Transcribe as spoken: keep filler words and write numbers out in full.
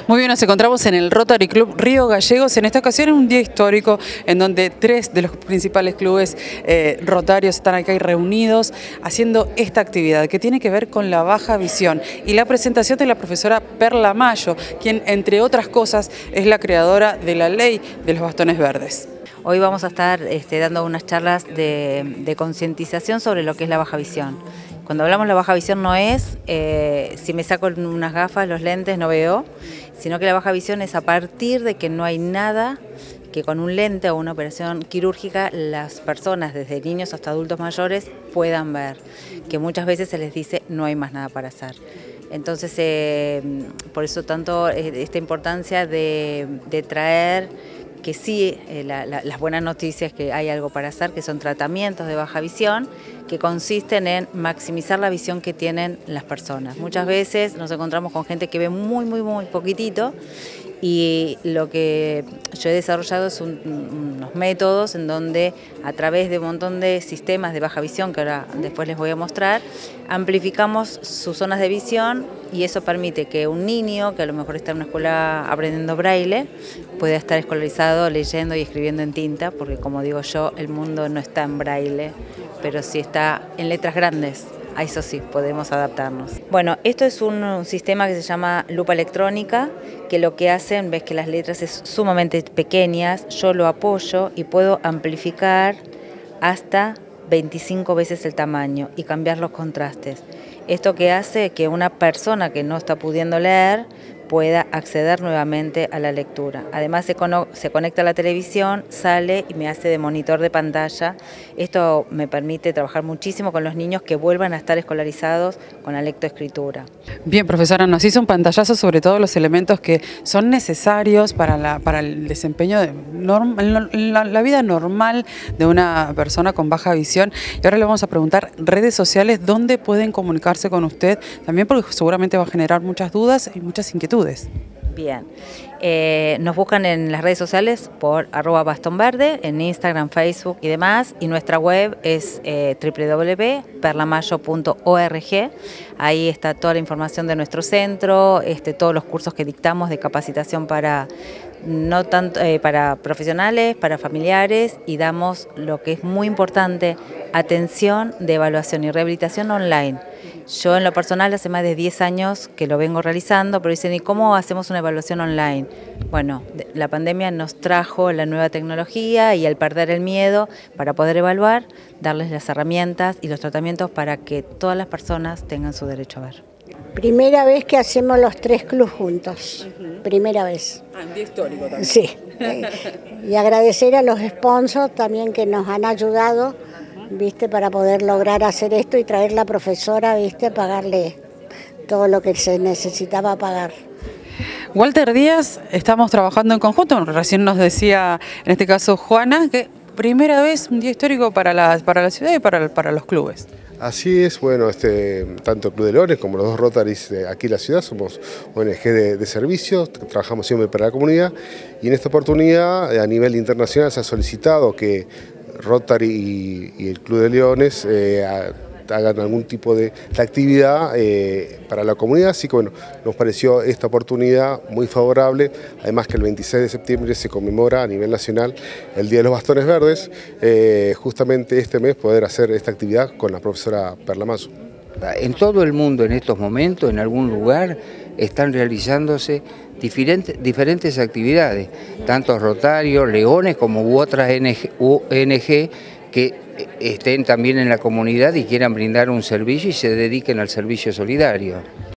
Muy bien, nos encontramos en el Rotary Club Río Gallegos. En esta ocasión es un día histórico en donde tres de los principales clubes eh, rotarios están acá reunidos haciendo esta actividad que tiene que ver con la baja visión y la presentación de la profesora Perla Mayo, quien entre otras cosas es la creadora de la ley de los bastones verdes. Hoy vamos a estar este, dando unas charlas de, de concientización sobre lo que es la baja visión. Cuando hablamos de la baja visión no es eh, si me saco unas gafas, los lentes, no veo, sino que la baja visión es a partir de que no hay nada que con un lente o una operación quirúrgica las personas, desde niños hasta adultos mayores, puedan ver, que muchas veces se les dice no hay más nada para hacer. Entonces, eh, por eso tanto esta importancia de, de traer que sí, eh, la, la, las buenas noticias que hay algo para hacer, que son tratamientos de baja visión, que consisten en maximizar la visión que tienen las personas. Muchas veces nos encontramos con gente que ve muy, muy, muy poquitito, y lo que yo he desarrollado es un, unos métodos en donde a través de un montón de sistemas de baja visión, que ahora después les voy a mostrar, amplificamos sus zonas de visión, y eso permite que un niño que a lo mejor está en una escuela aprendiendo braille pueda estar escolarizado leyendo y escribiendo en tinta, porque como digo yo, el mundo no está en braille, pero sí está en letras grandes. A eso sí, podemos adaptarnos. Bueno, esto es un, un sistema que se llama lupa electrónica, que lo que hacen, ves que las letras es sumamente pequeñas, yo lo apoyo y puedo amplificar hasta veinticinco veces el tamaño y cambiar los contrastes. Esto que hace que una persona que no está pudiendo leer pueda acceder nuevamente a la lectura. Además se, se conecta a la televisión, sale y me hace de monitor de pantalla. Esto me permite trabajar muchísimo con los niños que vuelvan a estar escolarizados con la lectoescritura. Bien, profesora, nos hizo un pantallazo sobre todos los elementos que son necesarios para, la, para el desempeño de norm, la, la vida normal de una persona con baja visión. Y ahora le vamos a preguntar redes sociales, ¿dónde pueden comunicarse con usted? También porque seguramente va a generar muchas dudas y muchas inquietudes. Bien, eh, nos buscan en las redes sociales por arroba bastón verde, en Instagram, Facebook y demás, y nuestra web es eh, doble u doble u doble u punto perlamayo punto org. Ahí está toda la información de nuestro centro, este, todos los cursos que dictamos de capacitación para, no tanto, eh, para profesionales, para familiares, y damos lo que es muy importante, atención de evaluación y rehabilitación online. Yo en lo personal hace más de diez años que lo vengo realizando, pero dicen, ¿y cómo hacemos una evaluación online? Bueno, la pandemia nos trajo la nueva tecnología y al perder el miedo para poder evaluar, darles las herramientas y los tratamientos para que todas las personas tengan su derecho a ver. Primera vez que hacemos los tres clubes juntos, uh-huh. Primera vez. Ah, un día histórico también. Sí, y agradecer a los sponsors también que nos han ayudado, viste, para poder lograr hacer esto y traer la profesora, viste, pagarle todo lo que se necesitaba pagar. Walter Díaz, estamos trabajando en conjunto, recién nos decía, en este caso Juana, que primera vez un día histórico para la, para la ciudad y para, para los clubes. Así es, bueno, este, tanto el Club de Leones como los dos Rotaries de aquí en la ciudad somos O N G de, de servicios, trabajamos siempre para la comunidad, y en esta oportunidad a nivel internacional se ha solicitado que Rotary y, y el Club de Leones eh, hagan algún tipo de, de actividad eh, para la comunidad, así que bueno, nos pareció esta oportunidad muy favorable, además que el veintiséis de septiembre se conmemora a nivel nacional el Día de los Bastones Verdes, eh, justamente este mes poder hacer esta actividad con la profesora Perla Mayo. En todo el mundo en estos momentos, en algún lugar, están realizándose diferentes, diferentes actividades, tanto Rotarios, Leones como u otras O N G que estén también en la comunidad y quieran brindar un servicio y se dediquen al servicio solidario.